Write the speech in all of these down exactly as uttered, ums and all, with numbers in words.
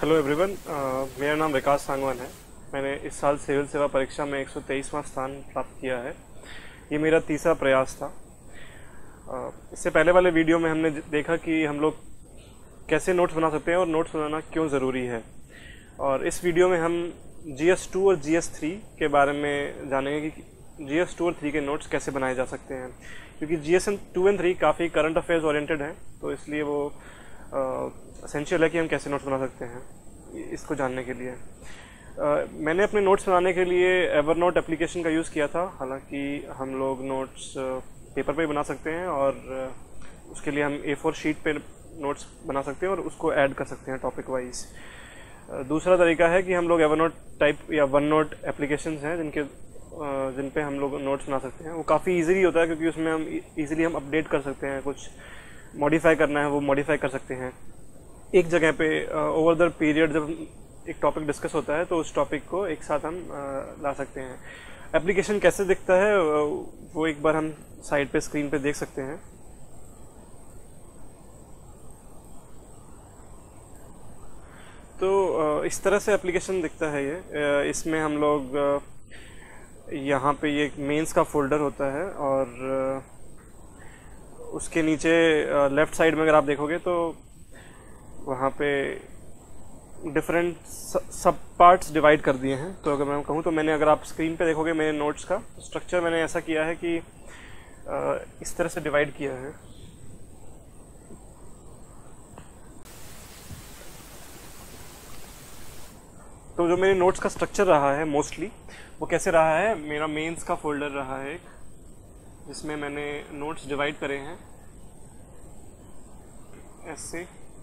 Hello everyone, मेरा नाम विकास सांगवान है। मैंने इस साल सिविल सेवा परीक्षा में एक सौ तेईसवां स्थान प्राप्त किया है। ये मेरा तीसरा प्रयास था। uh, इससे पहले वाले वीडियो में हमने देखा कि हम लोग कैसे नोट्स बना सकते हैं और नोट्स बनाना क्यों ज़रूरी है। और इस वीडियो में हम जी एस टू और जी एस थ्री के बारे में जानेंगे कि जी एस टू और थ्री के नोट्स कैसे बनाए जा सकते हैं, क्योंकि G S two and three काफ़ी करंट अफेयर्स ओरिएंटेड हैं, तो इसलिए वो एसेंशियल है कि हम कैसे नोट्स बना सकते हैं इसको जानने के लिए। uh, मैंने अपने नोट्स बनाने के लिए एवरनोट एप्लीकेशन का यूज़ किया था। हालांकि हम लोग नोट्स पेपर पे ही बना सकते हैं और uh, उसके लिए हम ए फोर शीट पे नोट्स बना सकते हैं और उसको ऐड कर सकते हैं टॉपिक वाइज। uh, दूसरा तरीका है कि हम लोग एवरनोट टाइप या वन नोट एप्लीकेशंस हैं जिनके uh, जिन पे हम लोग नोट्स बना सकते हैं। वो काफ़ी ईजिली होता है क्योंकि उसमें हम ईजिली हम अपडेट कर सकते हैं, कुछ मॉडिफाई करना है वो मॉडिफाई कर सकते हैं। एक जगह पे ओवर द पीरियड जब एक टॉपिक डिस्कस होता है तो उस टॉपिक को एक साथ हम uh, ला सकते हैं। एप्लीकेशन कैसे दिखता है uh, वो एक बार हम साइड पे स्क्रीन पे देख सकते हैं। तो uh, इस तरह से एप्लीकेशन दिखता है ये। uh, इसमें हम लोग uh, यहाँ पे ये मेंस का फोल्डर होता है और uh, उसके नीचे लेफ़्ट साइड में अगर आप देखोगे तो वहाँ पे डिफरेंट सब पार्ट्स डिवाइड कर दिए हैं। तो अगर मैं कहूँ तो मैंने अगर आप स्क्रीन पे देखोगे मेरे नोट्स का स्ट्रक्चर मैंने ऐसा किया है कि इस तरह से डिवाइड किया है। तो जो मेरे नोट्स का स्ट्रक्चर रहा है मोस्टली वो कैसे रहा है, मेरा मेंस का फोल्डर रहा है एक जिसमें मैंने नोट्स डिवाइड करे हैं ऐसे।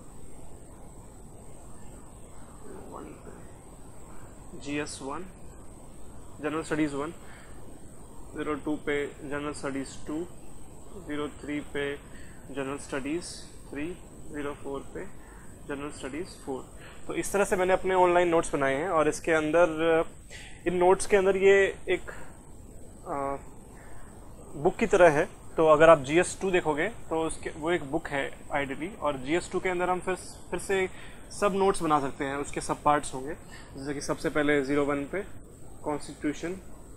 G S one general studies one, zero two पे general studies two, zero three पे general studies three, zero four पे जनरल स्टडीज़ फोर। तो इस तरह से मैंने अपने ऑनलाइन नोट्स बनाए हैं और इसके अंदर इन नोट्स के अंदर ये एक आ, बुक की तरह है। तो अगर आप जी एस टू देखोगे तो उसके वो एक बुक है आइडियली, और जी एस टू के अंदर हम फिर फिर से सब नोट्स बना सकते हैं, उसके सब पार्ट्स होंगे। जैसे कि सबसे पहले ज़ीरो वन पे constitution,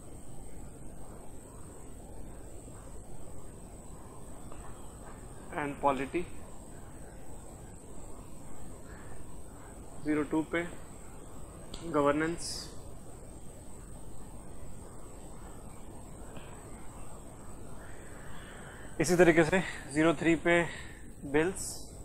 and polity, zero two पे गवर्नेंस, इसी तरीके से ज़ीरो थ्री पे bills,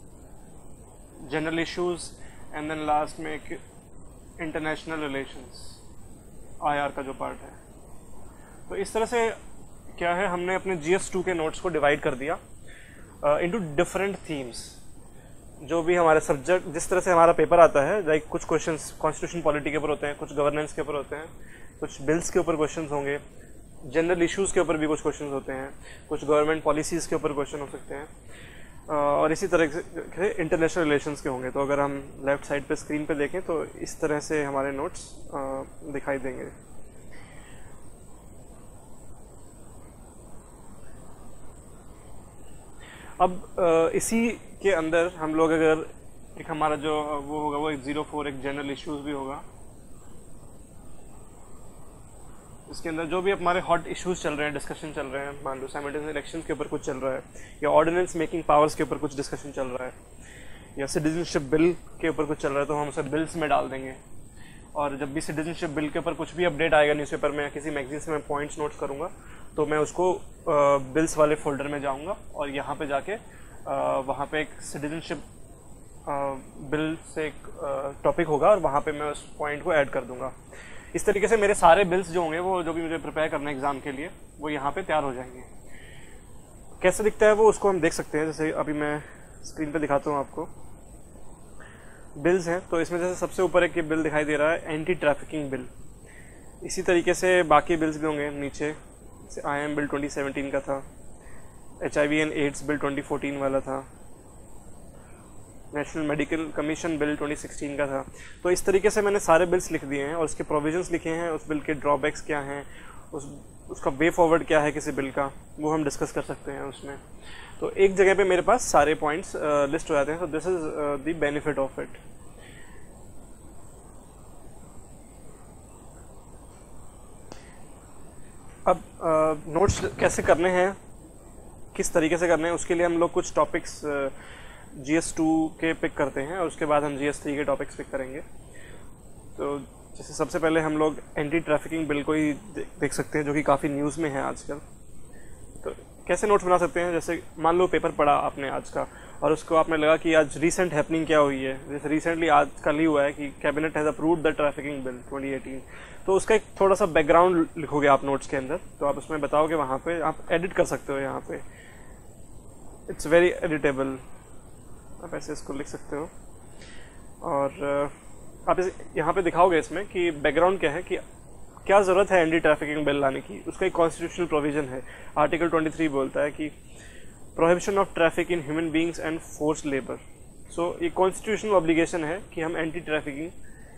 general issues, and then last में एक इंटरनेशनल रिलेशंस आई आर का जो पार्ट है। तो इस तरह से क्या है, हमने अपने जी एस टू के नोट्स को डिवाइड कर दिया इनटू डिफरेंट थीम्स। जो भी हमारे सब्जेक्ट जिस तरह से हमारा पेपर आता है, लाइक कुछ क्वेश्चंस कॉन्स्टिट्यूशन पॉलिटी के ऊपर होते हैं, कुछ गवर्नेंस के ऊपर होते हैं, कुछ बिल्स के ऊपर क्वेश्चंस होंगे, जनरल इश्यूज़ के ऊपर भी कुछ क्वेश्चंस होते हैं, कुछ गवर्नमेंट पॉलिसीज़ के ऊपर क्वेश्चन हो सकते हैं, और इसी तरह से इंटरनेशनल रिलेशंस के होंगे। तो अगर हम लेफ़्ट साइड पे स्क्रीन पे देखें तो इस तरह से हमारे नोट्स दिखाई देंगे। अब इसी के अंदर हम लोग अगर एक हमारा जो वो होगा वो एक ज़ीरो फोर एक जनरल इश्यूज़ भी होगा। इसके अंदर जो भी हमारे हॉट इश्यूज चल रहे हैं, डिस्कशन चल रहे हैं, मान लो साइमल्टेनियस इलेक्शंस के ऊपर कुछ चल रहा है, या ऑर्डिनेंस मेकिंग पावर्स के ऊपर कुछ डिस्कशन चल रहा है, या सिटीजनशिप बिल के ऊपर कुछ चल रहा है, तो हम उसे बिल्स में डाल देंगे। और जब भी सिटीजनशिप बिल के ऊपर कुछ भी अपडेट आएगा न्यूज़पेपर में या किसी मैगजीन से मैं पॉइंट्स नोट्स करूँगा तो मैं उसको बिल्स वाले फोल्डर में जाऊँगा और यहाँ पर जाके वहाँ पर एक सिटीजनशिप बिल से एक टॉपिक होगा और वहाँ पर मैं उस पॉइंट को ऐड कर दूँगा। इस तरीके से मेरे सारे बिल्स जो होंगे वो जो भी मुझे प्रिपेयर करना है एग्ज़ाम के लिए वो यहाँ पे तैयार हो जाएंगे। कैसे दिखता है वो उसको हम देख सकते हैं। जैसे अभी मैं स्क्रीन पे दिखाता हूँ आपको, बिल्स हैं तो इसमें जैसे सबसे ऊपर एक बिल दिखाई दे रहा है एंटी ट्रैफिकिंग बिल। इसी तरीके से बाकी बिल्स भी होंगे नीचे, जैसे I M bill twenty seventeen का था, H I V and AIDS bill twenty fourteen वाला था, national medical commission bill twenty sixteen का था। तो इस तरीके से मैंने सारे बिल्स लिख दिए हैं और उसके प्रोविजंस लिखे हैं, उस बिल के ड्रॉबैक्स क्या हैं, उस उसका वे फॉरवर्ड क्या है किसी बिल का, वो हम डिस्कस कर सकते हैं उसमें। तो एक जगह पे मेरे पास सारे पॉइंट्स लिस्ट हो जाते हैं। तो this is the benefit of it. अब नोट्स कैसे करने हैं, किस तरीके से करने हैं, उसके लिए हम लोग कुछ टॉपिक्स जी एस टू के पिक करते हैं और उसके बाद हम जी एस थ्री के टॉपिक्स पिक करेंगे। तो जैसे सबसे पहले हम लोग एंटी ट्रैफिकिंग बिल को ही देख सकते हैं, जो कि काफ़ी न्यूज़ में है आजकल। तो कैसे नोट्स बना सकते हैं, जैसे मान लो पेपर पढ़ा आपने आज का और उसको आपने लगा कि आज रीसेंट हैपनिंग क्या हुई है, जैसे रिसेंटली आज कल ही हुआ है कि cabinet has approved the trafficking bill twenty eighteen. तो उसका एक थोड़ा सा बैकग्राउंड लिखोगे आप नोट्स के अंदर, तो आप उसमें बताओगे, वहाँ पे आप एडिट कर सकते हो। यहाँ पे इट्स वेरी एडिटेबल, आप ऐसे इसको लिख सकते हो और आप इस यहाँ पे दिखाओगे इसमें कि बैकग्राउंड क्या है, कि क्या ज़रूरत है एंटी ट्रैफिकिंग बिल लाने की। उसका एक कॉन्स्टिट्यूशनल प्रोविज़न है, आर्टिकल तेईस बोलता है कि prohibition of traffic in human beings and force labour. So ये कॉन्स्टिट्यूशनल ऑब्लिगेशन है कि हम एंटी ट्रैफिकिंग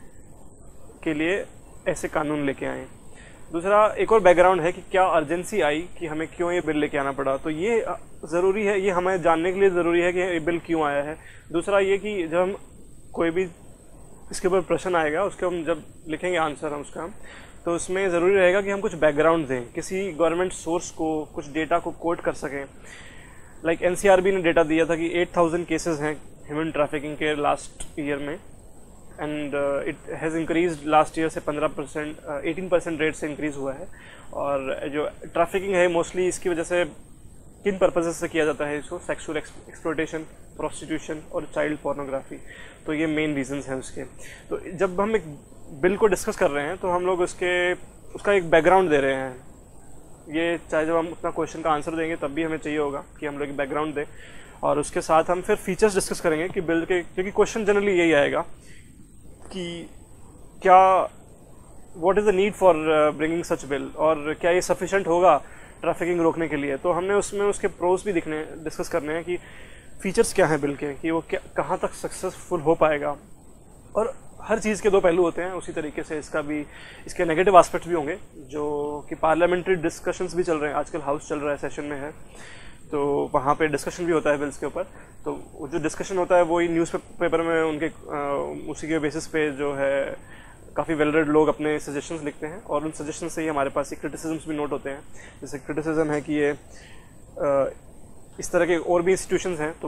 के लिए ऐसे कानून लेके आएँ। दूसरा एक और बैकग्राउंड है कि क्या अर्जेंसी आई कि हमें क्यों ये बिल लेके आना पड़ा, तो ये ज़रूरी है, ये हमें जानने के लिए ज़रूरी है कि ये बिल क्यों आया है। दूसरा ये कि जब हम कोई भी इसके ऊपर प्रश्न आएगा, उसके हम जब लिखेंगे आंसर हम उसका, तो उसमें ज़रूरी रहेगा कि हम कुछ बैकग्राउंड दें, किसी गवर्नमेंट सोर्स को, कुछ डेटा को कोट कर सकें। Like N C R B ने डेटा दिया था कि आठ हज़ार केसेस हैं ह्यूमन ट्रैफिकिंग के लास्ट ईयर में, and it has increase last year से पंद्रह परसेंट एटीन परसेंट रेट से इंक्रीज़ हुआ है। और जो ट्रैफिकिंग है मोस्टली इसकी वजह से किन पर्पसेस से किया जाता है इसको, सेक्सुअल एक्सप्लॉयटेशन, प्रोस्टिट्यूशन और चाइल्ड पोर्नोग्राफी। तो ये मेन रीजंस हैं उसके। तो जब हम एक बिल को डिस्कस कर रहे हैं तो हम लोग उसके उसका एक बैकग्राउंड दे रहे हैं। ये चाहे जब हम अपना क्वेश्चन का आंसर देंगे तब भी हमें चाहिए होगा कि हम लोग एक बैकग्राउंड दें, और उसके साथ हम फिर फीचर्स डिस्कस करेंगे कि बिल के, क्योंकि क्वेश्चन जनरली यही आएगा कि क्या what is the need for bringing such bill, और क्या ये सफिशेंट होगा ट्रैफिकिंग रोकने के लिए। तो हमने उसमें उसके प्रोज भी दिखने डिस्कस करने हैं कि फीचर्स क्या हैं बिल के, कि वो क्या कहाँ तक सक्सेसफुल हो पाएगा। और हर चीज़ के दो पहलू होते हैं, उसी तरीके से इसका भी, इसके नेगेटिव एस्पेक्ट्स भी होंगे, जो कि पार्लियामेंट्री डिस्कशंस भी चल रहे हैं आजकल, हाउस चल रहा है, सेशन में है, तो वहाँ पे डिस्कशन भी होता है बिल्स के ऊपर। तो जो डिस्कशन होता है वही न्यूज़ पेपर में उनके आ, उसी के बेसिस पे जो है काफ़ी वेल रेड लोग अपने सजेशंस लिखते हैं, और उन सजेशंस से ही हमारे पास क्रिटिसिज्म्स भी नोट होते हैं। जैसे क्रिटिसिज्म है कि ये आ, इस तरह के और भी इंस्टीट्यूशंस हैं तो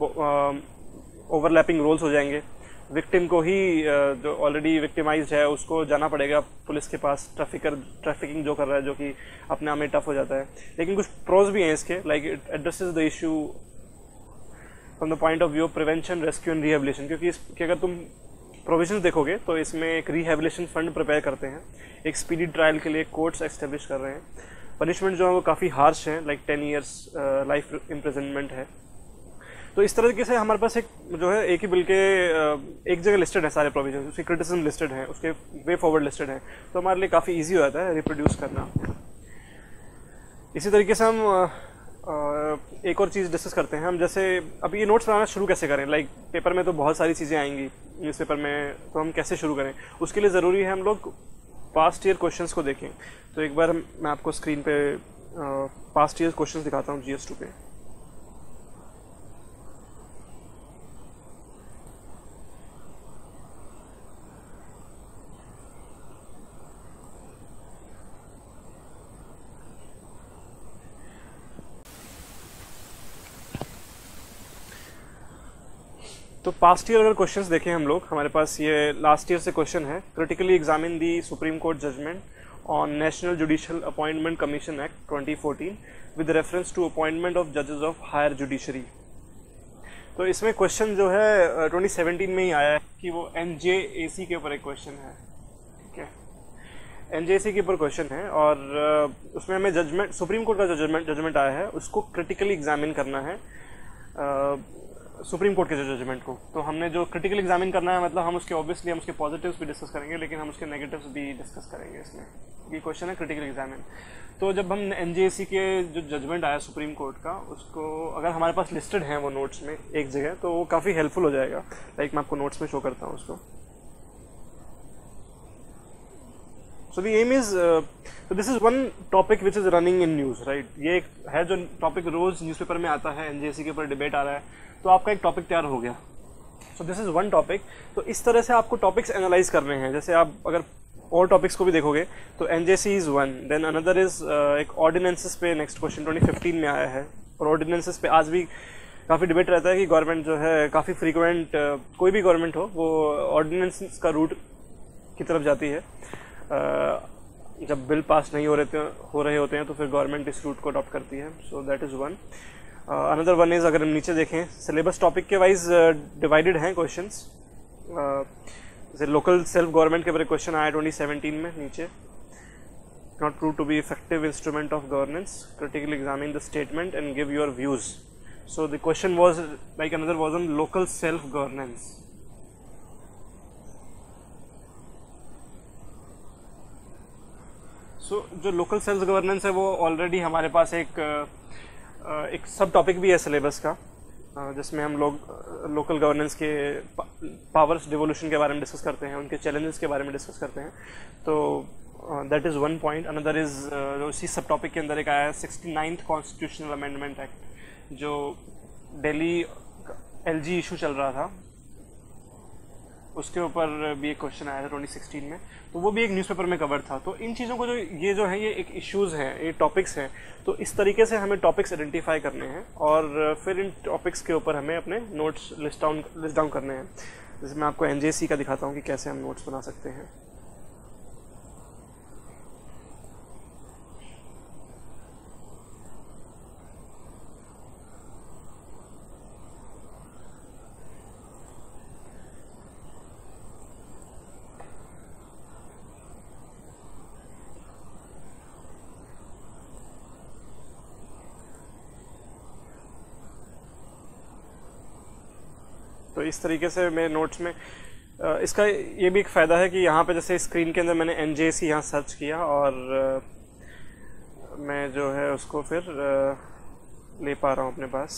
ओवरलैपिंग रोल्स हो जाएंगे, विक्टिम को ही जो ऑलरेडी विक्टिमाइज्ड है उसको जाना पड़ेगा पुलिस के पास, ट्रैफिकर ट्रैफिकिंग जो कर रहा है, जो कि अपने आप में टफ हो जाता है। लेकिन कुछ प्रोज भी हैं इसके, like it addresses the issue from the point of view prevention, rescue and rehabilitation. क्योंकि इसके अगर तुम प्रोविजन देखोगे तो इसमें एक रिहेबिलिटेशन फंड प्रिपेयर करते हैं, एक स्पीडी ट्रायल के लिए कोर्ट्स एस्टेब्लिश कर रहे हैं, पनिशमेंट जो है वो काफ़ी हार्श है, like ten years life imprisonment है। तो इस तरीके से हमारे पास एक जो है एक ही बिल के एक जगह लिस्टेड है सारे प्रोविजन, उसकी क्रिटिसिज्म लिस्टेड है, उसके वे फॉरवर्ड लिस्टेड है, तो हमारे लिए काफ़ी इजी हो जाता है रिप्रोड्यूस करना। इसी तरीके से हम एक और चीज़ डिस्कस करते हैं, हम जैसे अब ये नोट्स बनाना शुरू कैसे करें। लाइक पेपर में तो बहुत सारी चीज़ें आएंगी न्यूज़पेपर में, तो हम कैसे शुरू करें, उसके लिए ज़रूरी है हम लोग पास्ट ईयर क्वेश्चंस को देखें। तो एक बार मैं आपको स्क्रीन पे पास्ट ईयर क्वेश्चंस दिखाता हूँ जी एस टू पे। तो पास्ट ईयर अगर क्वेश्चंस देखें हम लोग, हमारे पास ये लास्ट ईयर से क्वेश्चन है, critically examine the supreme court judgement on national judicial appointment commission act twenty fourteen with reference to appointment of जजेस ऑफ हायर जुडिशरी। तो इसमें क्वेश्चन जो है ट्वेंटी सेवेंटीन में ही आया है कि वो एन जे ए सी के ऊपर एक क्वेश्चन है, ठीक है, एन जे ए सी के ऊपर क्वेश्चन है, और उसमें हमें जजमेंट, सुप्रीम कोर्ट का जो जजमेंट जजमेंट आया है उसको क्रिटिकली एग्जामिन करना है, सुप्रीम कोर्ट के जो जजमेंट को। तो हमने जो क्रिटिकल एग्जामिन करना है, मतलब हम उसके ऑब्वियसली हम उसके पॉजिटिव्स भी डिस्कस करेंगे, लेकिन हम उसके नेगेटिव्स भी डिस्कस करेंगे इसमें। ये क्वेश्चन है क्रिटिकल एग्जामिन। तो जब हम एन जे ए सी के जो जजमेंट आया सुप्रीम कोर्ट का, उसको अगर हमारे पास लिस्टेड है वो नोट्स में एक जगह, तो वो काफ़ी हेल्पफुल हो जाएगा। लाइक मैं आपको नोट्स में शो करता हूँ उसको। सो द एम इज, तो this is one topic which is running in news, right. ये एक है जो टॉपिक रोज न्यूज़पेपर में आता है, एन जे ए सी के ऊपर डिबेट आ रहा है, तो आपका एक टॉपिक तैयार हो गया। So this is one topic. तो इस तरह से आपको टॉपिक्स एनालाइज करने हैं। जैसे आप अगर और टॉपिक्स को भी देखोगे तो N J C is one, then another is एक ऑर्डिनेंसेस पे नेक्स्ट क्वेश्चन ट्वेंटी फिफ्टीन में आया है। और ऑर्डिनेंसेस पे आज भी काफ़ी डिबेट रहता है कि गवर्नमेंट जो है काफ़ी फ्रीक्वेंट, uh, कोई भी गवर्नमेंट हो वो ऑर्डिनेंसेस का रूट की तरफ जाती है। uh, जब बिल पास नहीं हो रहे हो रहे होते हैं तो फिर गवर्नमेंट इस रूट को अडॉप्ट करती है। So that is one. Another one is, अगर हम नीचे देखें सिलेबस टॉपिक के वाइज डिवाइडेड हैं क्वेश्चंस। जैसे लोकल सेल्फ गवर्नमेंट के बारे क्वेश्चन आया ट्वेंटी सेवनटीन में नीचे, not prove to be effective instrument of governance, critically examine the statement and give your views. So the question was like another was on local self governance. So जो local self governance है वो already हमारे पास एक एक सब topic भी है syllabus का, जिसमें हम लोग लोकल गवर्नेंस के पावर्स डिवोल्यूशन के बारे में डिस्कस करते हैं, उनके चैलेंजेस के बारे में डिस्कस करते हैं। तो that is one point. Another is उसी सब टॉपिक के अंदर एक आया sixty ninth constitutional amendment act, जो दिल्ली एल जी इशू चल रहा था उसके ऊपर भी एक क्वेश्चन आया था ट्वेंटी सिक्सटीन में, तो वो भी एक न्यूज़पेपर में कवर था। तो इन चीज़ों को जो ये जो है ये एक इश्यूज़ हैं, ये टॉपिक्स हैं, तो इस तरीके से हमें टॉपिक्स आइडेंटिफाई करने हैं और फिर इन टॉपिक्स के ऊपर हमें अपने notes list down list down करने हैं। जैसे मैं आपको एन जे सी का दिखाता हूँ कि कैसे हम नोट्स बना सकते हैं। तो इस तरीके से मैं नोट्स में, इसका ये भी एक फ़ायदा है कि यहाँ पे जैसे स्क्रीन के अंदर मैंने एन जे सी यहाँ सर्च किया और मैं जो है उसको फिर ले पा रहा हूँ अपने पास।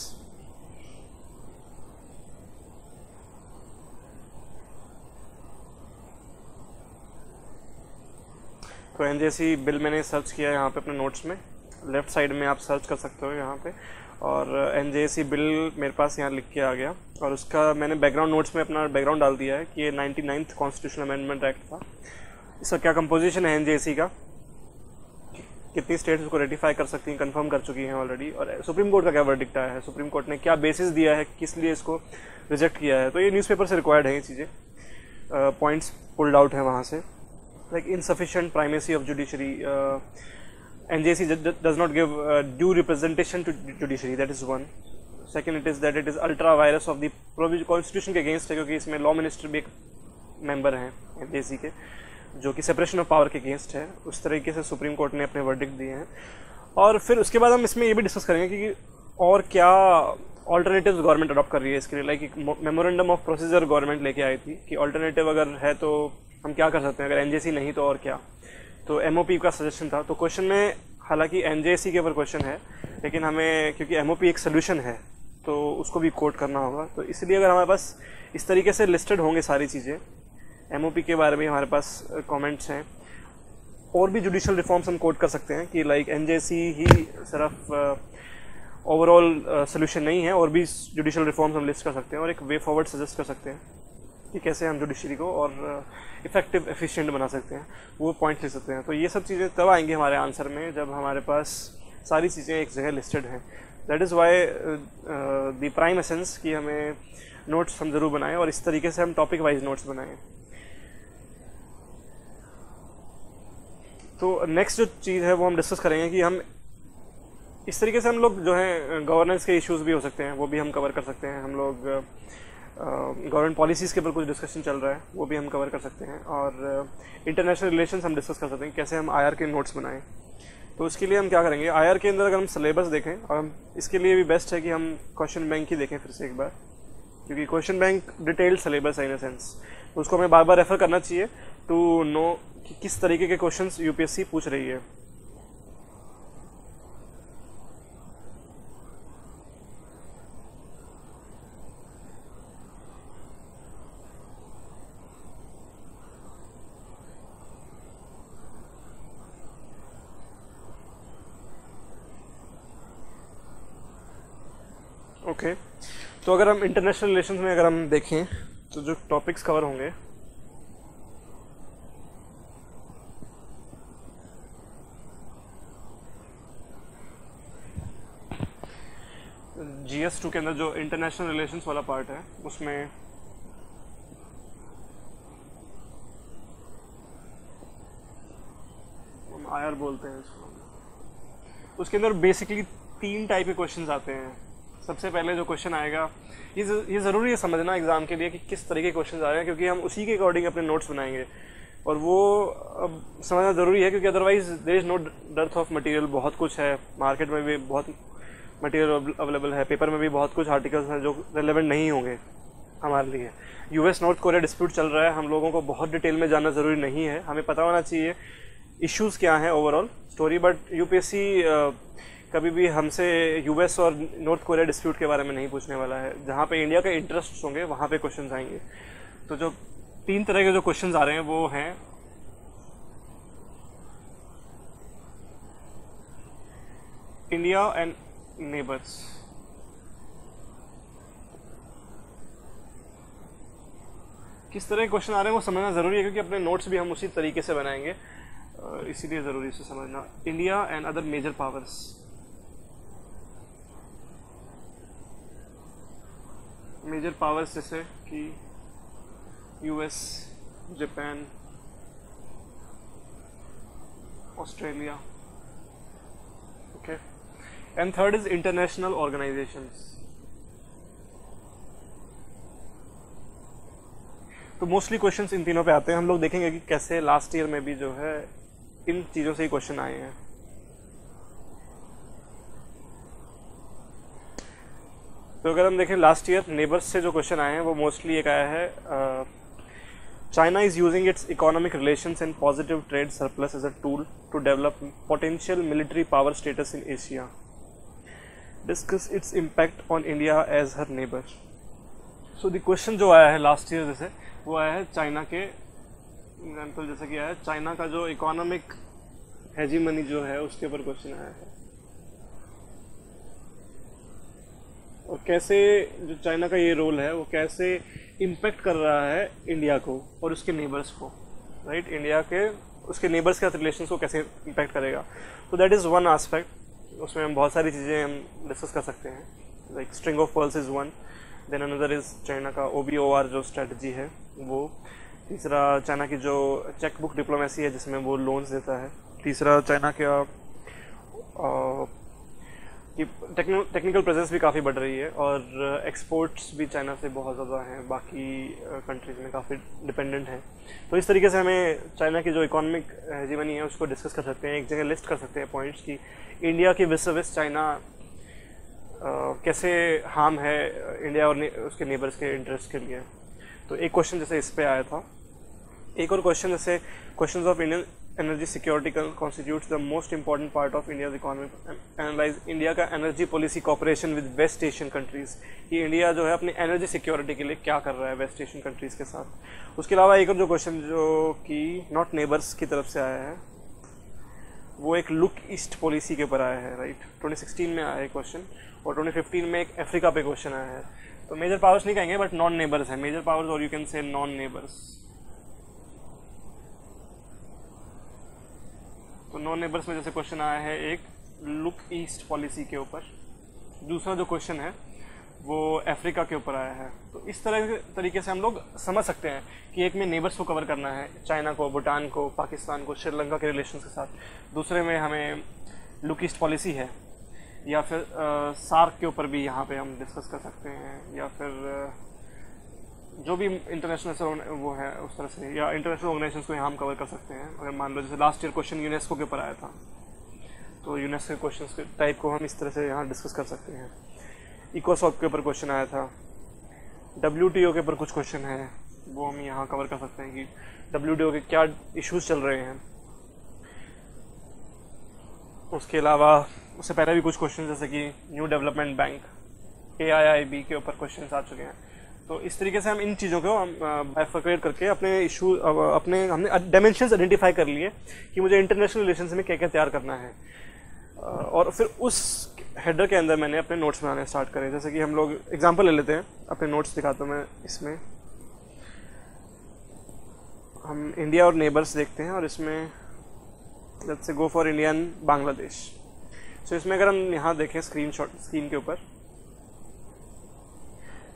तो एन जे सी बिल मैंने सर्च किया यहाँ पे अपने नोट्स में, लेफ़्ट साइड में आप सर्च कर सकते हो यहाँ पे, और एन जे सी बिल मेरे पास यहाँ लिख के आ गया। और उसका मैंने बैकग्राउंड नोट्स में अपना बैकग्राउंड डाल दिया है कि ये ninety ninth constitutional amendment act था। इसका क्या कंपोजिशन है एन जे सी का, कितनी स्टेट्स उसको रेटिफाई कर सकती हैं, कंफर्म कर चुकी हैं ऑलरेडी, और सुप्रीम कोर्ट का क्या वर्डिक्ट आया है, सुप्रीम कोर्ट ने क्या बेसिस दिया है, किस लिए इसको रिजेक्ट किया है। तो ये न्यूज़पेपर से रिक्वायर्ड है ये चीज़ें, पॉइंट्स पुल्ड आउट है वहाँ से। Like insufficient primacy of judiciary, N J C does not give uh, due representation to judiciary, that is one. Second, it is that it is ultra virus of the constitution के against है, क्योंकि इसमें law minister भी एक member हैं N J C के, जो कि सेपरेशन ऑफ पावर के अगेंस्ट है। उस तरीके से सुप्रीम कोर्ट ने अपने वर्डिक्ट दिए हैं। और फिर उसके बाद हम इसमें ये भी डिस्कस करेंगे कि और क्या ऑल्टरनेटिव्स गवर्नमेंट अडॉप्ट कर रही है इसके लिए। लाइक एक मेमोरेंडम ऑफ प्रोसीजर गवर्नमेंट लेके आई थी कि ऑल्टरनेटिव अगर है तो हम क्या कर सकते हैं, अगर N J C नहीं तो और क्या। तो M O P का सजेशन था। तो क्वेश्चन में हालांकि N J C के ऊपर क्वेश्चन है, लेकिन हमें क्योंकि M O P एक सोल्यूशन है तो उसको भी कोट करना होगा। तो इसलिए अगर हमारे पास इस तरीके से लिस्टेड होंगे सारी चीज़ें, M O P के बारे में हमारे पास कमेंट्स हैं, और भी जुडिशल रिफॉर्म्स हम कोट कर सकते हैं कि लाइक N J C ही सिर्फ ओवरऑल सोल्यूशन नहीं है, और भी जुडिशल रिफॉर्म्स हम लिस्ट कर सकते हैं और एक वे फॉरवर्ड सजेस्ट कर सकते हैं कि कैसे हम जुडिशरी को और इफेक्टिव एफिशिएंट बना सकते हैं, वो पॉइंट ले सकते हैं। तो ये सब चीज़ें तब आएंगी हमारे आंसर में जब हमारे पास सारी चीज़ें एक जगह लिस्टेड हैं। That is why the prime essence कि हमें नोट्स हम ज़रूर बनाएं और इस तरीके से हम टॉपिक वाइज नोट्स बनाएं। तो नेक्स्ट जो चीज़ है वो हम डिस्कस करेंगे कि हम इस तरीके से हम लोग जो है गवर्नेंस के इश्यूज़ भी हो सकते हैं, वो भी हम कवर कर सकते हैं। हम लोग गवर्नमेंट uh, पॉलिसीज़ के ऊपर कुछ डिस्कशन चल रहा है, वो भी हम कवर कर सकते हैं। और इंटरनेशनल uh, रिलेशंस हम डिस्कस कर सकते हैं, कैसे हम आई आर के नोट्स बनाएं। तो उसके लिए हम क्या करेंगे, आई आर के अंदर अगर हम सिलेबस देखें, और हम इसके लिए भी बेस्ट है कि हम क्वेश्चन बैंक ही देखें फिर से एक बार, क्योंकि क्वेश्चन बैंक डिटेल्ड सिलेबस है इन अ सेंस, तो उसको हमें बार बार रेफर करना चाहिए टू नो कि किस तरीके के question U P S C पूछ रही है। Okay okay. तो अगर हम इंटरनेशनल रिलेशंस में अगर हम देखें तो जो टॉपिक्स कवर होंगे, जी एस टू के अंदर जो इंटरनेशनल रिलेशंस वाला पार्ट है उसमें हम आई आर बोलते हैं इसको, उसके अंदर बेसिकली तीन टाइप के क्वेश्चंस आते हैं। सबसे पहले जो क्वेश्चन आएगा, ये ये ज़रूरी है समझना एग्ज़ाम के लिए कि किस तरीके के क्वेश्चन आ रहे हैं, क्योंकि हम उसी के अकॉर्डिंग अपने नोट्स बनाएंगे और वो अब समझना ज़रूरी है, क्योंकि otherwise there is no dearth of material. बहुत कुछ है मार्केट में भी, बहुत मटेरियल अवेलेबल है, पेपर में भी बहुत कुछ आर्टिकल्स हैं जो रेलेवेंट नहीं होंगे हमारे लिए। यूएस नॉर्थ कोरिया डिस्प्यूट चल रहा है, हम लोगों को बहुत डिटेल में जानना ज़रूरी नहीं है, हमें पता होना चाहिए इश्यूज़ क्या हैं ओवरऑल स्टोरी। बट यूपीएससी कभी भी हमसे यूएस और नॉर्थ कोरिया डिस्प्यूट के बारे में नहीं पूछने वाला है। जहाँ पे इंडिया के इंटरेस्ट होंगे वहाँ पे क्वेश्चंस आएंगे। तो जो तीन तरह के जो क्वेश्चंस आ रहे हैं वो हैं इंडिया एंड नेबर्स। किस तरह के क्वेश्चन आ रहे हैं वो समझना ज़रूरी है, क्योंकि अपने नोट्स भी हम उसी तरीके से बनाएंगे, इसीलिए ज़रूरी से समझना। India and other major powers, major powers जैसे कि US, Japan, Australia, okay. And third is international organisations. तो मोस्टली क्वेश्चंस इन तीनों पे आते हैं। हम लोग देखेंगे कि कैसे लास्ट ईयर में भी जो है इन चीज़ों से ही क्वेश्चन आए हैं। तो अगर हम देखें लास्ट ईयर नेबर्स से जो क्वेश्चन आए हैं वो मोस्टली एक आया है, China is using its economic relations and positive trade surplus as a tool to develop potential military power status in Asia, discuss its impact on India as her neighbour. So the question जो आया है last year जैसे वो आया है China के example, जैसे कि आया है चाइना का जो इकोनॉमिक हेजीमनी जो है उसके ऊपर क्वेश्चन आया है, और कैसे जो चाइना का ये रोल है वो कैसे इम्पेक्ट कर रहा है इंडिया को और उसके नेबर्स को, राइट। इंडिया के उसके नेबर्स के साथ रिलेशंस को कैसे इम्पेक्ट करेगा। तो दैट इज़ वन आस्पेक्ट। उसमें हम बहुत सारी चीज़ें हम डिस्कस कर सकते हैं, like string of pearls is one, then another is China का ओ बी ओ आर जो स्ट्रेटजी है वो, तीसरा चाइना की जो चेक बुक डिप्लोमेसी है जिसमें वो लोन्स देता है, तीसरा चाइना का कि टेक्निकल प्रेजेंस भी काफ़ी बढ़ रही है और एक्सपोर्ट्स भी चाइना से बहुत ज़्यादा हैं, बाकी कंट्रीज़ में काफ़ी डिपेंडेंट हैं। तो इस तरीके से हमें चाइना की जो इकोनॉमिक हेजीमनी है उसको डिस्कस कर सकते हैं, एक जगह लिस्ट कर सकते हैं पॉइंट्स की इंडिया की विस विस चाइना कैसे हार्म है इंडिया और उसके नेबर्स के इंटरेस्ट के लिए। तो एक क्वेश्चन जैसे इस पे आया था। एक और क्वेश्चन जैसे questions of Indian energy security constitutes the most important part of India's economy, analyse India का energy policy cooperation with West Asian countries, कि इंडिया जो है अपनी एनर्जी सिक्योरिटी के लिए क्या कर रहा है वेस्ट एशियन कंट्रीज़ के साथ। उसके अलावा एक और जो क्वेश्चन जो कि नॉट नेबर्स की तरफ से आया है वो एक लुक ईस्ट पॉलिसी के ऊपर आया है, राइट। ट्वेंटी सिक्सटीन में आया है क्वेश्चन, और ट्वेंटी फिफ्टीन में एक अफ्रीका पे क्वेश्चन आया है। तो मेजर पावर्स नहीं कहेंगे बट नॉन नेबर्स है, मेजर पावर्स और you can say non neighbours. तो नॉन नेबर्स में जैसे क्वेश्चन आया है एक लुक ईस्ट पॉलिसी के ऊपर, दूसरा जो क्वेश्चन है वो अफ्रीका के ऊपर आया है। तो इस तरह के तरीके से हम लोग समझ सकते हैं कि एक में नेबर्स को कवर करना है, चाइना को, भूटान को, पाकिस्तान को, श्रीलंका के रिलेशन के साथ, दूसरे में हमें लुक ईस्ट पॉलिसी है, या फिर सार्क के ऊपर भी यहाँ पे हम डिस्कस कर सकते हैं, या फिर आ, जो भी इंटरनेशनल वो है उस तरह से, या इंटरनेशनल ऑर्गेनाइजेशंस को यहाँ हम कवर कर सकते हैं। अगर मान लो जैसे लास्ट ईयर क्वेश्चन यूनेस्को के ऊपर आया था, तो यूनेस्को के क्वेश्चन के टाइप को हम इस तरह से यहाँ डिस्कस कर सकते हैं। इकोसॉक के ऊपर क्वेश्चन आया था, डब्ल्यू टी ओ के ऊपर कुछ क्वेश्चन है वो हम यहाँ कवर कर सकते हैं कि डब्ल्यू टी ओ के क्या इश्यूज चल रहे हैं। उसके अलावा उससे पहले भी कुछ क्वेश्चन जैसे कि new development bank, A I I B के ऊपर क्वेश्चन आ चुके हैं। तो इस तरीके से हम इन चीज़ों को हम बाइफर्केट करके अपने इशू अपने हमने डायमेंशंस आइडेंटिफाई कर लिए कि मुझे इंटरनेशनल रिलेशंस में क्या क्या तैयार करना है, और फिर उस हेडर के अंदर मैंने अपने नोट्स बनाने स्टार्ट करे। जैसे कि हम लोग एग्जांपल ले लेते हैं, अपने नोट्स दिखाता हूँ मैं। इसमें हम इंडिया और नेबर्स देखते हैं और इसमें let's say go for India and Bangladesh. So इसमें अगर हम यहाँ देखें स्क्रीन शॉट स्क्रीन के ऊपर,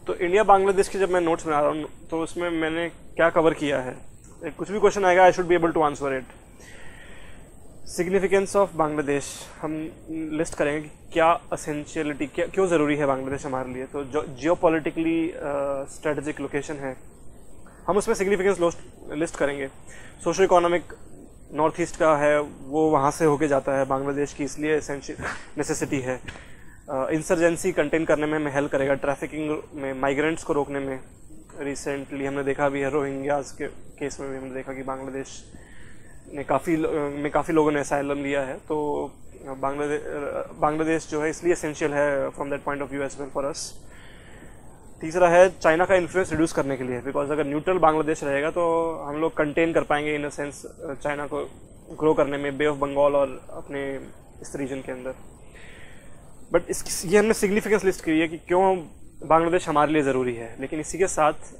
तो इंडिया बांग्लादेश की जब मैं नोट्स बना रहा हूँ तो उसमें मैंने क्या कवर किया है, कुछ भी क्वेश्चन आएगा I should be able to answer it. Significance of Bangladesh हम लिस्ट करेंगे कि क्या असेंशियलिटी, क्या क्यों ज़रूरी है बांग्लादेश हमारे लिए। तो जो जियो पोलिटिकली स्ट्रेटेजिक लोकेशन है, हम उसमें सिग्निफिकेंस लिस्ट करेंगे। सोशो इकोनॉमिक नॉर्थ ईस्ट का है, वो वहाँ से होके जाता है बांग्लादेश की, इसलिए एसेंशियल नेसेसिटी है। इंसर्जेंसी कंटेन करने में हमें हेल्प करेगा, ट्रैफिकिंग में, माइग्रेंट्स को रोकने में। रिसेंटली हमने देखा भी है रोहिंग्याज के केस में भी हमने देखा कि बांग्लादेश ने काफ़ी में काफ़ी लोगों ने असाइलम लिया है। तो बांग्लादेश बांग्लादेश जो है इसलिए एसेंशियल है from that point of view as well for us. तीसरा है चाइना का इन्फ्लुएंस रिड्यूस करने के लिए, बिकॉज अगर न्यूट्रल बांग्लादेश रहेगा तो हम लोग कंटेन कर पाएंगे इन अ सेंस चाइना को ग्रो करने में, बे ऑफ बंगाल और अपने इस रीजन के अंदर। बट इस ये हमने सिग्निफिकेंस लिस्ट की है कि क्यों बांग्लादेश हमारे लिए ज़रूरी है। लेकिन इसी के साथ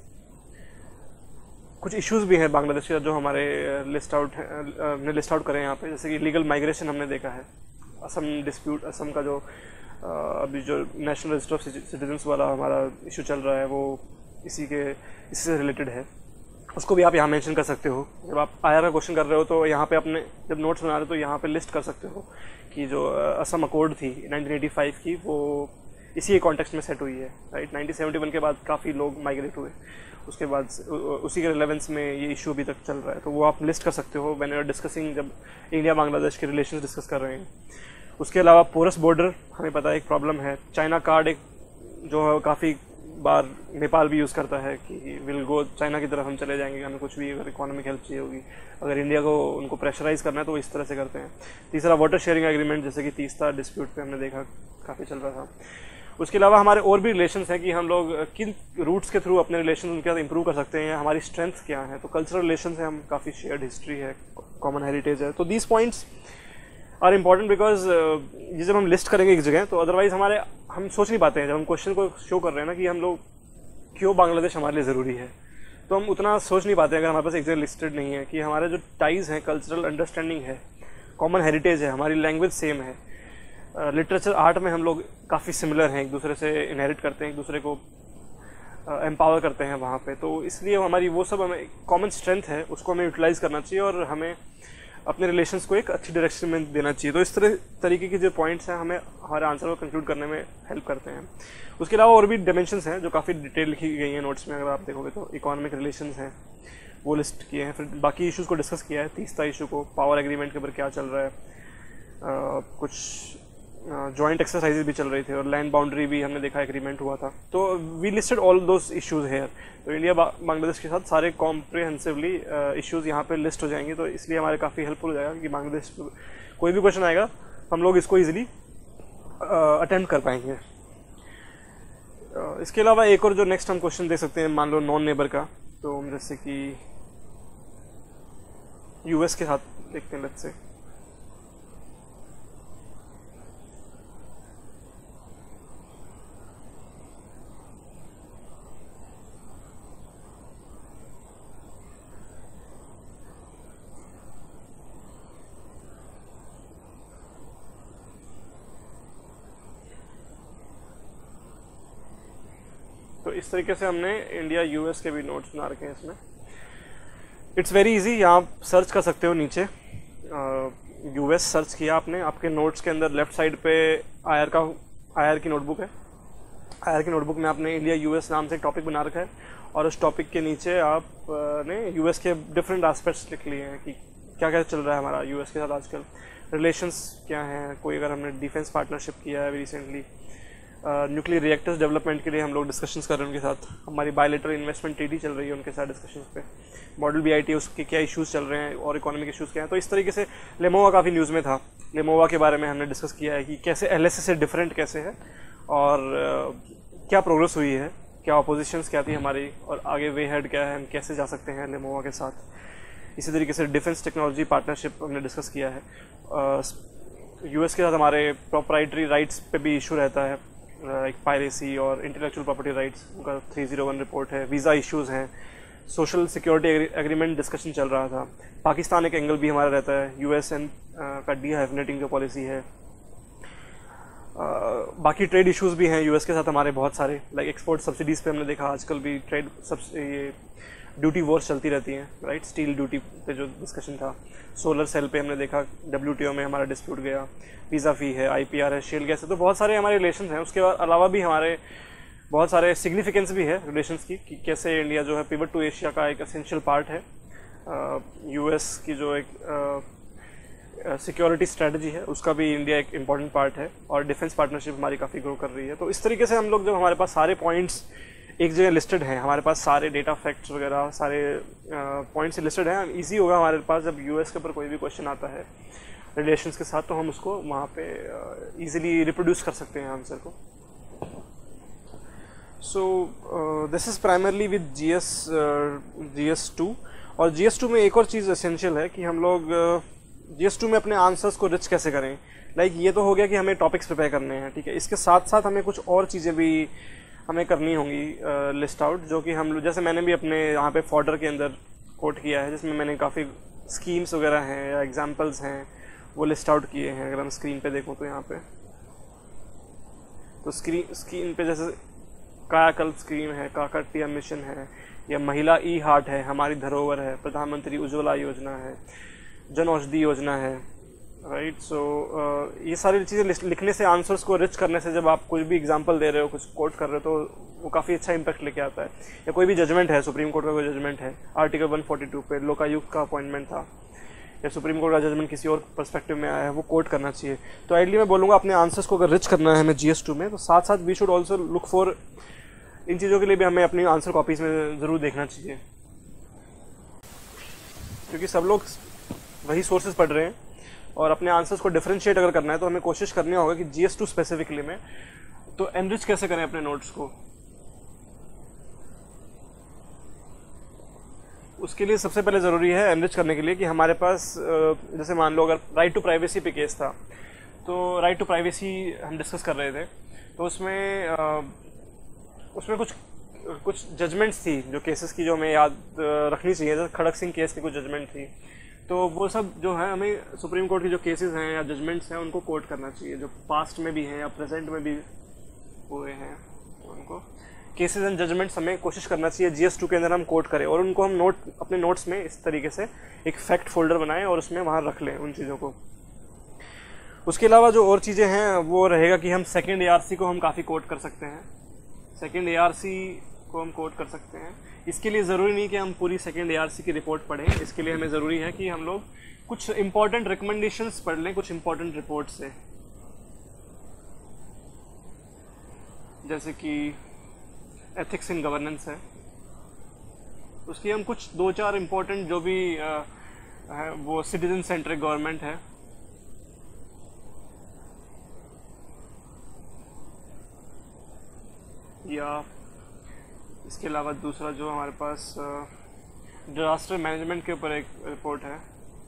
कुछ इश्यूज भी हैं बांग्लादेश के जो हमारे लिस्ट आउट हमने लिस्ट आउट करें यहाँ पे, जैसे कि लीगल माइग्रेशन हमने देखा है, असम डिस्प्यूट, असम का जो अभी जो नेशनल रजिस्टर ऑफ सिटीजन्स वाला हमारा इशू चल रहा है वो इसी के इसी से रिलेटेड है, उसको भी आप यहाँ मेंशन कर सकते हो। जब आप आया का क्वेश्चन कर रहे हो तो यहाँ पे अपने जब नोट्स बना रहे हो तो यहाँ पे लिस्ट कर सकते हो कि जो असम अकॉर्ड थी नाइनटीन एटी फाइव की, वो इसी कॉन्टेक्स्ट में सेट हुई है, राइट। नाइनटीन सेवेंटी वन के बाद काफ़ी लोग माइग्रेट हुए, उसके बाद उसी के रिलेवेंस में ये इशू अभी तक चल रहा है, तो वो आप लिस्ट कर सकते हो व्हेन यू आर डिस्कसिंग, जब इंडिया बांग्लादेश के रिलेशंस डिस्कस कर रहे हैं। उसके अलावा पोरस बॉर्डर हमें पता है एक प्रॉब्लम है। चाइना कार्ड एक जो है काफ़ी बार नेपाल भी यूज़ करता है कि विल गो चाइना की तरफ हम चले जाएंगे, हमें कुछ भी अगर इकोनॉमिक हेल्प चाहिए होगी, अगर इंडिया को उनको प्रेशराइज करना है तो वो इस तरह से करते हैं। तीसरा वाटर शेयरिंग एग्रीमेंट, जैसे कि तीसरा डिस्प्यूट पे हमने देखा काफ़ी चल रहा था। उसके अलावा हमारे और भी रिलेशंस हैं कि हम लोग किन रूट्स के थ्रू अपने रिलेशन उनके साथ इंप्रूव कर सकते हैं, हमारी स्ट्रेंथ क्या है। तो कल्चरल रिलेशंस है, हम काफ़ी शेयर्ड हिस्ट्री है, कॉमन हेरिटेज है। तो these points are important because ये जब हम लिस्ट करेंगे एक जगह तो अदरवाइज हमारे हम सोच नहीं पाते हैं, जब हम क्वेश्चन को शो कर रहे हैं ना कि हम लोग क्यों बांग्लादेश हमारे लिए ज़रूरी है, तो हम उतना सोच नहीं पाते अगर हमारे पास एक जगह लिस्टेड नहीं है कि हमारे जो टाइज़ हैं, कल्चरल अंडरस्टैंडिंग है, कॉमन हेरिटेज है, हमारी लैंग्वेज सेम है, लिटरेचर आर्ट में हम लोग काफ़ी सिमिलर हैं, एक दूसरे से इनहेरिट करते हैं, एक दूसरे को एम्पावर uh, करते हैं वहाँ पे। तो इसलिए हमारी वो सब हमें कॉमन स्ट्रेंथ है, उसको हमें यूटिलाइज करना चाहिए और हमें अपने रिलेशंस को एक अच्छी डायरेक्शन में देना चाहिए। तो इस तरह तरीके के जो पॉइंट्स हैं हमें हमारे आंसर को कंक्लूड करने में हेल्प करते हैं। उसके अलावा और भी डायमेंशंस हैं जो काफ़ी डिटेल लिखी गई हैं नोट्स में, अगर आप देखोगे तो इकोनॉमिक रिलेशंस हैं वो लिस्ट किए हैं, फिर बाकी इश्यूज़ को डिस्कस किया है। तीसरा इशू को पावर एग्रीमेंट के ऊपर क्या चल रहा है, uh, कुछ जॉइंट एक्सरसाइजेज भी चल रही थी और लैंड बाउंड्री भी हमने देखा एग्रीमेंट हुआ था। तो we listed all those issues here. तो इंडिया बांग्लादेश के साथ सारे कॉम्प्रिहेंसिवली इश्यूज यहाँ पे लिस्ट हो जाएंगे, तो इसलिए हमारे काफ़ी हेल्पफुल हो जाएगा कि बांग्लादेश कोई भी क्वेश्चन आएगा हम लोग इसको ईजिली अटेम्प्ट कर पाएंगे। uh, इसके अलावा एक और जो नेक्स्ट हम क्वेश्चन देख सकते हैं, मान लो नॉन नेबर का, तो जैसे कि यूएस के साथ देखते हैं लेट्स से। तो इस तरीके से हमने इंडिया यूएस के भी नोट्स बना रखे हैं इसमें। इट्स वेरी इजी, यहाँ सर्च कर सकते हो नीचे यूएस सर्च किया आपने, आपके नोट्स के अंदर लेफ्ट साइड पे आयर का आयर की नोटबुक है, आयर की नोटबुक में आपने इंडिया यूएस नाम से एक टॉपिक बना रखा है और उस टॉपिक के नीचे आपने यूएस के डिफरेंट एस्पेक्ट्स लिख लिए हैं कि क्या क्या चल रहा है हमारा यूएस के साथ आजकल, रिलेशंस क्या हैं, कोई अगर हमने डिफेंस पार्टनरशिप किया है रिसेंटली, न्यूक्लियर रिएक्टर्स डेवलपमेंट के लिए हम लोग डिस्कशंस कर रहे हैं उनके साथ, हमारी बायलैटरल इन्वेस्टमेंट ट्रीटी चल रही है उनके साथ डिस्कशंस पे, मॉडल बीआईटी उसके क्या इश्यूज़ चल रहे हैं और इकोनॉमिक इश्यूज़ क्या हैं। तो इस तरीके से लेमोवा काफ़ी न्यूज़ में था, लेमोवा के बारे में हमने डिस्कस किया है कि कैसे एलएसए से डिफरेंट कैसे है और uh, क्या प्रोग्रेस हुई है, क्या अपोजिशंस क्या थी हमारी और आगे वे हेड क्या है, हम कैसे जा सकते हैं लेमोवा के साथ। इसी तरीके से डिफेंस टेक्नोलॉजी पार्टनरशिप हमने डिस्कस किया है। यूएस uh, के साथ हमारे प्रोप्राइटरी राइट्स पे भी इशू रहता है, लाइक पायरेसी और इंटेलेक्चुअल प्रॉपर्टी राइट्स, उनका थ्री ज़ीरो वन रिपोर्ट है, वीज़ा इश्यूज़ हैं, सोशल सिक्योरिटी एग्रीमेंट डिस्कशन चल रहा था, पाकिस्तान एक एंगल भी हमारा रहता है, यूएस एन का डी हाइफनेटिंग जो पॉलिसी है, बाकी ट्रेड इश्यूज भी हैं यूएस के साथ हमारे बहुत सारे, लाइक एक्सपोर्ट सब्सिडीज़ पे हमने देखा आजकल भी ट्रेड सब ये ड्यूटी वॉर्स चलती रहती हैं, राइट। स्टील ड्यूटी पे जो डिस्कशन था, सोलर सेल पे हमने देखा डब्ल्यूटीओ में हमारा डिस्प्यूट गया, वीज़ा फ़ी है, आईपीआर है, शेल गैस है, तो बहुत सारे हमारे रिलेशन हैं। उसके अलावा भी हमारे बहुत सारे सिग्निफिकेंस भी है रिलेशंस की, कि कैसे इंडिया जो है पिवट टू एशिया का एक एसेंशियल पार्ट है, यूएस की जो एक सिक्योरिटी uh, स्ट्रेटजी है उसका भी इंडिया एक इम्पॉर्टेंट पार्ट है, और डिफेंस पार्टनरशिप हमारी काफ़ी ग्रो कर रही है। तो इस तरीके से हम लोग, जब हमारे पास सारे पॉइंट्स एक जगह लिस्टेड हैं, हमारे पास सारे डेटा फैक्ट्स वगैरह सारे पॉइंट्स uh, लिस्टेड हैं, ईजी होगा हमारे पास जब यूएस के ऊपर कोई भी क्वेश्चन आता है रिलेशंस के साथ, तो हम उसको वहाँ पे ईजिली uh, रिप्रोड्यूस कर सकते हैं आंसर को। So this is primarily with G S G S two. और जी एस टू में एक और चीज़ एसेंशियल है कि हम लोग जी एस टू में अपने आंसर्स को रिच कैसे करें। लाइक like, ये तो हो गया कि हमें टॉपिक्स प्रिपेयर करने हैं, ठीक है। इसके साथ साथ हमें कुछ और चीज़ें भी हमें करनी होंगी लिस्ट आउट, जो कि हम जैसे मैंने भी अपने यहाँ पे फॉर्डर के अंदर कोट किया है, जिसमें मैंने काफ़ी स्कीम्स वगैरह हैं या एग्जांपल्स हैं वो लिस्ट आउट किए हैं। अगर हम स्क्रीन पे देखूँ तो यहाँ पे तो स्क्रीन स्क्रीन पे जैसे कायाकल्प स्कीम है, काकटिया मिशन है, या महिला ई हार्ट है, हमारी धरोहर है, प्रधानमंत्री उज्ज्वला योजना है, जन औषधि योजना है, राइट। सो so, uh, ये सारी चीज़ें लिखने से, आंसर्स को रिच करने से, जब आप कुछ भी एग्जांपल दे रहे हो, कुछ कोट कर रहे हो, तो वो काफ़ी अच्छा इंपैक्ट लेके आता है। या कोई भी जजमेंट है, सुप्रीम कोर्ट का कोई जजमेंट है, आर्टिकल वन फोर्टी टू पे लोकायुक्त का अपॉइंटमेंट था, या सुप्रीम कोर्ट का जजमेंट किसी और पर्सपेक्टिव में आया है, वो कोट करना चाहिए। तो आइडली मैं बोलूँगा अपने आंसर्स को अगर रिच करना है हमें जी एस टू में, तो साथ साथ we should also look for, इन चीज़ों के लिए भी हमें अपनी आंसर कॉपीज़ में ज़रूर देखना चाहिए, क्योंकि सब लोग वही सोर्सेज पढ़ रहे हैं, और अपने आंसर्स को डिफरेंशिएट अगर करना है तो हमें कोशिश करनी होगा कि जी एस टू स्पेसिफिकली में तो एनरिच कैसे करें अपने नोट्स को। उसके लिए सबसे पहले ज़रूरी है एनरिच करने के लिए कि हमारे पास, जैसे मान लो अगर राइट टू प्राइवेसी पे केस था, तो राइट टू प्राइवेसी हम डिस्कस कर रहे थे, तो उसमें उसमें कुछ कुछ जजमेंट्स थी जो केसेस की, जो हमें याद रखनी चाहिए। जैसे खड़क सिंह केस की कुछ जजमेंट थी, तो वो सब जो है हमें सुप्रीम कोर्ट की जो केसेस हैं या जजमेंट्स हैं उनको कोट करना चाहिए, जो पास्ट में भी हैं या प्रेजेंट में भी हुए हैं, उनको केसेस एंड जजमेंट्स हमें कोशिश करना चाहिए जी एस टू के अंदर हम कोट करें, और उनको हम नोट अपने नोट्स में इस तरीके से एक फैक्ट फोल्डर बनाएं और उसमें वहाँ रख लें उन चीज़ों को। उसके अलावा जो और चीज़ें हैं वो रहेगा कि हम सेकेंड ए आर सी को हम काफ़ी कोट कर सकते हैं, सेकेंड ए आर सी को हम कोट कर सकते हैं। इसके लिए ज़रूरी नहीं कि हम पूरी सेकेंड ए आर सी की रिपोर्ट पढ़ें, इसके लिए हमें ज़रूरी है कि हम लोग कुछ इंपॉर्टेंट रिकमेंडेशंस पढ़ लें कुछ इंपॉर्टेंट रिपोर्ट से, जैसे कि एथिक्स इन गवर्नेंस है, उसकी हम कुछ दो चार इंपॉर्टेंट जो भी आ, है वो सिटीजन सेंट्रिक गवर्नमेंट है, या इसके अलावा दूसरा जो हमारे पास डिजास्टर मैनेजमेंट के ऊपर एक रिपोर्ट है।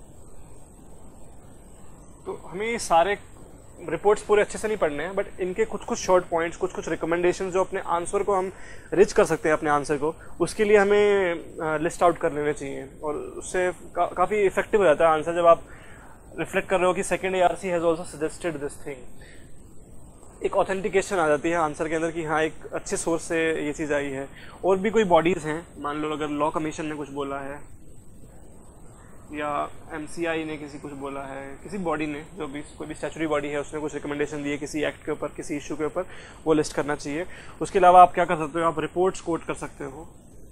तो हमें ये सारे रिपोर्ट्स पूरे अच्छे से नहीं पढ़ने हैं, बट इनके कुछ कुछ शॉर्ट पॉइंट्स, कुछ कुछ रिकमेंडेशन जो अपने आंसर को हम रिच कर सकते हैं अपने आंसर को, उसके लिए हमें लिस्ट आउट कर लेने चाहिए, और उससे का, काफ़ी इफेक्टिव हो जाता है आंसर, जब आप रिफ्लेक्ट कर रहे हो कि second A R C has also suggested this thing. एक ऑथेंटिकेशन आ जाती है आंसर के अंदर कि हाँ एक अच्छे सोर्स से ये चीज़ आई है। और भी कोई बॉडीज़ हैं, मान लो अगर लॉ कमीशन ने कुछ बोला है, या एम सी आई ने किसी कुछ बोला है, किसी बॉडी ने, जो भी कोई भी स्टैचुटरी बॉडी है उसने कुछ रिकमेंडेशन दी है किसी एक्ट के ऊपर, किसी इशू के ऊपर, वो लिस्ट करना चाहिए। उसके अलावा आप क्या कर सकते हो, आप रिपोर्ट्स कोट कर सकते हो,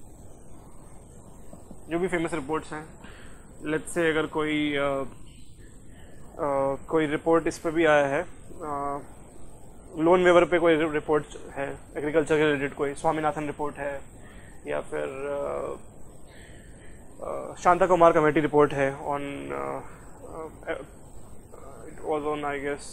जो भी फेमस रिपोर्ट्स हैं। लेट्स से अगर कोई आ, आ, कोई रिपोर्ट इस पर भी आया है, आ, लोन वेवर पे कोई रिपोर्ट है एग्रीकल्चर के रिलेटेड, कोई स्वामीनाथन रिपोर्ट है, या फिर शांता कुमार कमेटी रिपोर्ट है on, it was on I guess,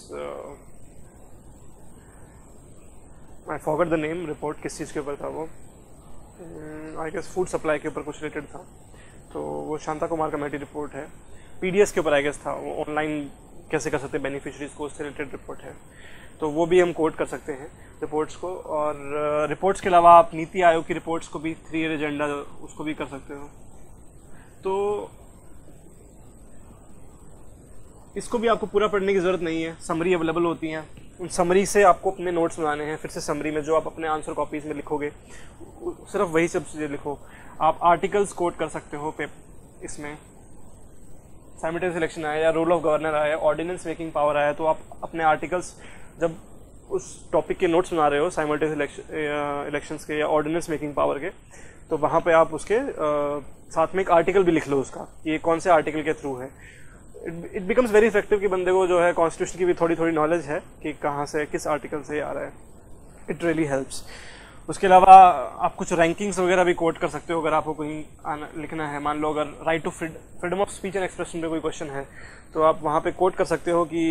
I forgot the name, report किस चीज़ के ऊपर था वो, आई गेस फूड सप्लाई के ऊपर कुछ रिलेटेड था, तो वो शांता कुमार कमेटी रिपोर्ट है। पी डी एस के ऊपर आई गेस था, वो ऑनलाइन कैसे कर सकते हैं बेनिफिशरीज को, उससे रिलेटेड रिपोर्ट है, तो वो भी हम कोट कर सकते हैं रिपोर्ट्स को। और रिपोर्ट्स के अलावा आप नीति आयोग की रिपोर्ट्स को भी, थ्री ईयर एजेंडा उसको भी कर सकते हो, तो इसको भी आपको पूरा पढ़ने की ज़रूरत नहीं है, समरी अवेलेबल होती हैं, उन समरी से आपको अपने नोट्स बनाने हैं, फिर से समरी में जो आप अपने आंसर कॉपीज में लिखोगे सिर्फ वही सब चीज़ें लिखो। आप आर्टिकल्स कोट कर सकते हो पे इसमें, साइमल्टेनियस इलेक्शन आया या रूल ऑफ गवर्नर आया, ऑर्डिनेंस मेकिंग पावर आया, तो आप अपने आर्टिकल्स जब उस टॉपिक के नोट्स बना रहे हो साइमल्टेनियस इलेक्शंस के या ऑर्डिनेंस मेकिंग पावर के, तो वहाँ पे आप उसके आ, साथ में एक आर्टिकल भी लिख लो उसका, ये कौन से आर्टिकल के थ्रू है। इट बिकम्स वेरी इफेक्टिव कि बंदे को जो है कॉन्स्टिट्यूशन की भी थोड़ी थोड़ी नॉलेज है कि कहाँ से किस आर्टिकल से आ रहा है। It really helps. उसके अलावा आप कुछ रैंकिंग्स वगैरह भी कोट कर सकते हो अगर आपको कहीं आना लिखना है। मान लो अगर right to freedom of speech and expression पे कोई क्वेश्चन है तो आप वहाँ पे कोट कर सकते हो कि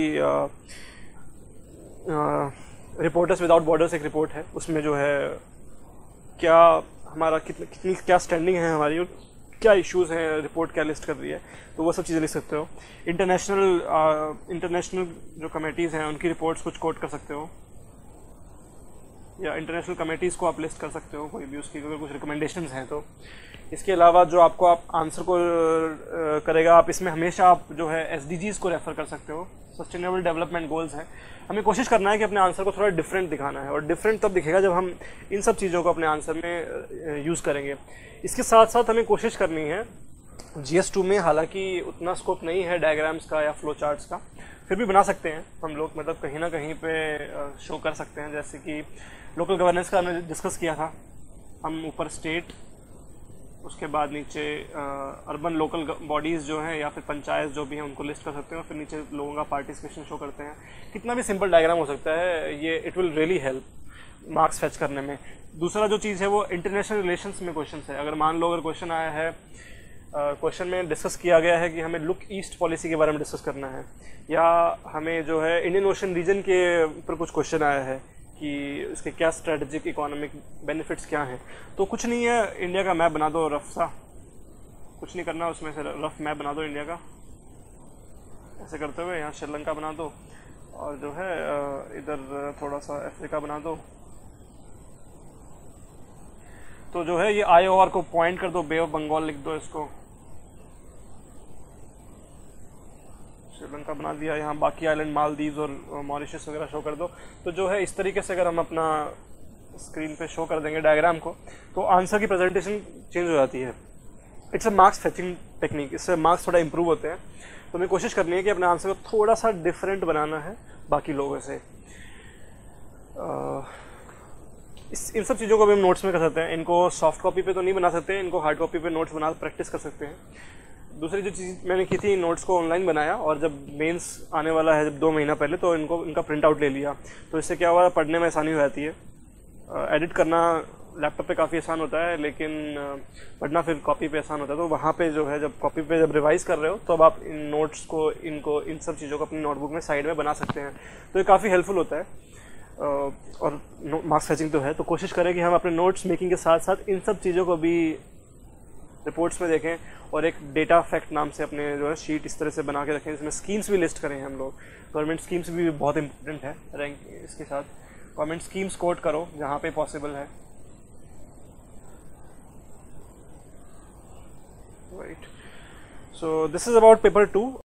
रिपोर्टर्स विदाउट बॉर्डर्स एक रिपोर्ट है, उसमें जो है क्या हमारा कितनी कितनी क्या स्टैंडिंग है हमारी और क्या इश्यूज हैं, रिपोर्ट क्या लिस्ट कर रही है, तो वो सब चीज़ें लिख सकते हो। इंटरनेशनल इंटरनेशनल जो कमेटीज़ हैं उनकी रिपोर्ट्स कुछ कोट कर सकते हो, या इंटरनेशनल कमेटीज़ को आप लिस्ट कर सकते हो कोई भी उसकी अगर कुछ रिकमेंडेशंस हैं तो। इसके अलावा जो आपको आप आंसर को करेगा, आप इसमें हमेशा आप जो है एसडीजीज़ को रेफर कर सकते हो, सस्टेनेबल डेवलपमेंट गोल्स हैं। हमें कोशिश करना है कि अपने आंसर को थोड़ा डिफरेंट दिखाना है, और डिफरेंट तब दिखेगा जब हम इन सब चीज़ों को अपने आंसर में यूज़ करेंगे। इसके साथ साथ हमें कोशिश करनी है, जी एस टू में हालांकि उतना स्कोप नहीं है डायग्राम्स का या फ्लो चार्ट्स का, फिर भी बना सकते हैं हम लोग, मतलब कहीं ना कहीं पे शो कर सकते हैं। जैसे कि लोकल गवर्नेंस का हमने डिस्कस किया था, हम ऊपर स्टेट, उसके बाद नीचे अर्बन लोकल बॉडीज़ जो हैं या फिर पंचायत जो भी हैं उनको लिस्ट कर सकते हैं, और फिर नीचे लोगों का पार्टिसिपेशन शो करते हैं। कितना भी सिंपल डायग्राम हो सकता है, ये it will really help marks fetch करने में। दूसरा जो चीज़ है वो इंटरनेशनल रिलेशंस में क्वेश्चन है। अगर मान लो अगर क्वेश्चन आया है, क्वेश्चन uh, में डिस्कस किया गया है कि हमें लुक ईस्ट पॉलिसी के बारे में डिस्कस करना है, या हमें जो है इंडियन ओशन रीजन के ऊपर कुछ क्वेश्चन आया है कि इसके क्या स्ट्रेटजिक इकोनॉमिक बेनिफिट्स क्या हैं, तो कुछ नहीं है, इंडिया का मैप बना दो रफ सा, कुछ नहीं करना, उसमें से रफ मैप बना दो इंडिया का, ऐसे करते हुए यहाँ श्रीलंका बना दो, और जो है इधर थोड़ा सा अफ्रीका बना दो, तो जो है ये आई ओ आर को पॉइंट कर दो, बे ऑफ बंगाल लिख दो, इसको श्रीलंका बना दिया, यहाँ बाकी आइलैंड मालदीव्स और मॉरिशस वगैरह शो कर दो। तो जो है इस तरीके से अगर हम अपना स्क्रीन पे शो कर देंगे डायग्राम को, तो आंसर की प्रेजेंटेशन चेंज हो जाती है। It's a marks fetching technique, इससे मार्क्स थोड़ा इंप्रूव होते हैं। तो हमें कोशिश करनी है कि अपने आंसर को थोड़ा सा डिफरेंट बनाना है बाकी लोगों से। इस इन सब चीज़ों को भी हम नोट्स में कर सकते हैं। इनको सॉफ्ट कॉपी पे तो नहीं बना सकते, इनको हार्ड कॉपी पे नोट्स बना प्रैक्टिस कर सकते हैं। दूसरी जो चीज़ मैंने की थी, नोट्स को ऑनलाइन बनाया, और जब मेंस आने वाला है जब दो महीना पहले, तो इनको इनका प्रिंट आउट ले लिया। तो इससे क्या हुआ, पढ़ने में आसानी हो जाती है। एडिट करना लैपटॉप पे काफ़ी आसान होता है, लेकिन पढ़ना फिर कॉपी पे आसान होता है। तो वहाँ पे जो है जब कॉपी पे जब रिवाइज कर रहे हो, तो अब आप इन नोट्स को इनको इन सब चीज़ों को अपनी नोटबुक में साइड में बना सकते हैं। तो ये काफ़ी हेल्पफुल होता है। और मार्क्स फेचिंग तो है, तो कोशिश करें कि हम अपने नोट्स मेकिंग के साथ साथ इन सब चीज़ों को भी रिपोर्ट्स में देखें, और एक डेटा फैक्ट नाम से अपने जो है शीट इस तरह से बना के रखें, इसमें स्कीम्स भी लिस्ट करें हम लोग। गवर्नमेंट स्कीम्स भी बहुत इंपॉर्टेंट है रैंक, इसके साथ गवर्नमेंट स्कीम्स कोट करो जहाँ पे पॉसिबल है। Right, so this is about paper to.